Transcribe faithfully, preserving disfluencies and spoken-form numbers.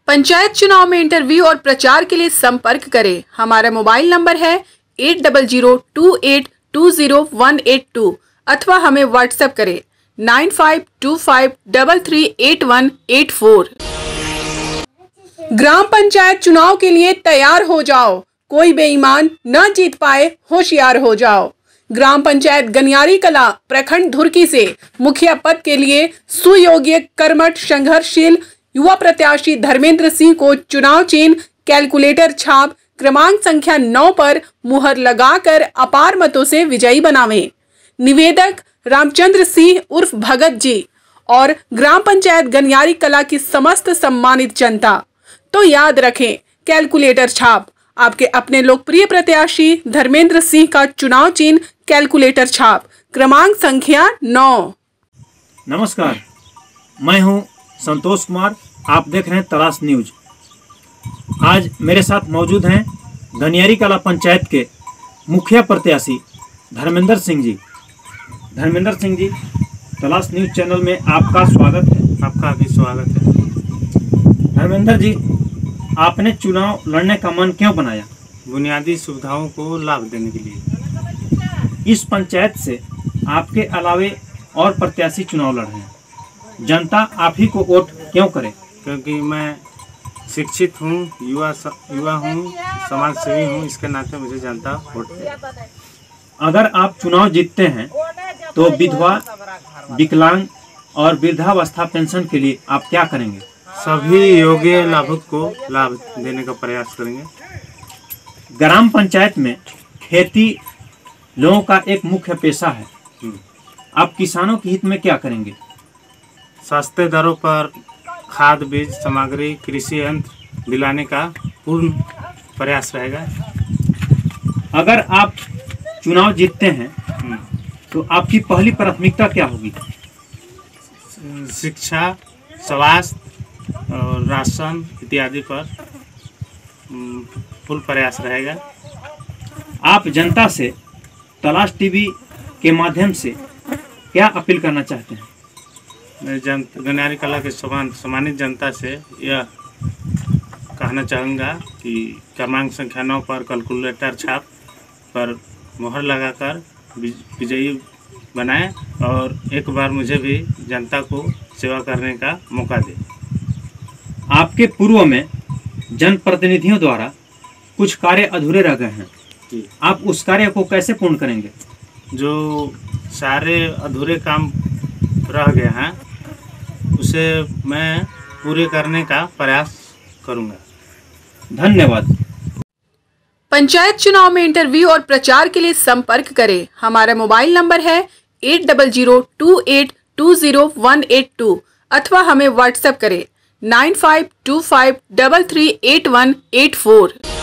पंचायत चुनाव में इंटरव्यू और प्रचार के लिए संपर्क करें। हमारा मोबाइल नंबर है eight double zero two eight two zero one eight two अथवा हमें व्हाट्सएप करें nine five two five double three eight one eight four. ग्राम पंचायत चुनाव के लिए तैयार हो जाओ, कोई बेईमान न जीत पाए, होशियार हो जाओ। ग्राम पंचायत गनियारी कला प्रखंड धुर्की से मुखिया पद के लिए सुयोग्य कर्मठ संघर्षशील युवा प्रत्याशी धर्मेंद्र सिंह को चुनाव चिन्ह कैलकुलेटर छाप क्रमांक संख्या नौ पर मुहर लगाकर अपार मतों से विजयी बनावें। निवेदक रामचंद्र सिंह उर्फ भगत जी और ग्राम पंचायत गनियारी कला की समस्त सम्मानित जनता। तो याद रखें, कैलकुलेटर छाप आपके अपने लोकप्रिय प्रत्याशी धर्मेंद्र सिंह का चुनाव चिन्ह कैलकुलेटर छाप क्रमांक संख्या नौ। नमस्कार, मैं हूं संतोष कुमार, आप देख रहे हैं तलाश न्यूज। आज मेरे साथ मौजूद हैं गनियारी कला पंचायत के मुखिया प्रत्याशी धर्मेंद्र सिंह जी। धर्मेंद्र सिंह जी, तलाश न्यूज चैनल में आपका स्वागत है। आपका भी स्वागत है। धर्मेंद्र जी, आपने चुनाव लड़ने का मन क्यों बनाया? बुनियादी सुविधाओं को लाभ देने के लिए। इस पंचायत से आपके अलावे और प्रत्याशी चुनाव लड़ रहे हैं, जनता आप ही को वोट क्यों करे? क्योंकि मैं शिक्षित हूँ, युवा युवा हूँ, समाज सेवी हूँ, इसके नाते मुझे जनता वोट दे। अगर आप चुनाव जीतते हैं तो विधवा, विकलांग और वृद्धावस्था पेंशन के लिए आप क्या करेंगे? सभी योग्य लाभुक को लाभ देने का प्रयास करेंगे। ग्राम पंचायत में खेती लोगों का एक मुख्य पेशा है, आप किसानों के हित में क्या करेंगे? सस्ते दरों पर खाद, बीज, सामग्री, कृषि यंत्र दिलाने का पूर्ण प्रयास रहेगा। अगर आप चुनाव जीतते हैं तो आपकी पहली प्राथमिकता क्या होगी? शिक्षा, स्वास्थ्य और राशन इत्यादि पर फुल प्रयास रहेगा। आप जनता से तलाश टीवी के माध्यम से क्या अपील करना चाहते हैं? मैं जन गनियारी कला के समान सम्मानित जनता से यह कहना चाहूँगा कि क्रमांक संख्या नौ पर कैलकुलेटर छाप पर मुहर लगाकर विजयी बनाएं और एक बार मुझे भी जनता को सेवा करने का मौका दें। आपके पूर्व में जनप्रतिनिधियों द्वारा कुछ कार्य अधूरे रह गए हैं, आप उस कार्य को कैसे पूर्ण करेंगे? जो सारे अधूरे काम रह गए हैं उसे मैं पूरे करने का प्रयास करूंगा। धन्यवाद। पंचायत चुनाव में इंटरव्यू और प्रचार के लिए संपर्क करें। हमारा मोबाइल नंबर है eight double zero two eight two zero one eight two अथवा हमें व्हाट्सएप करें nine five two five double three eight one eight four.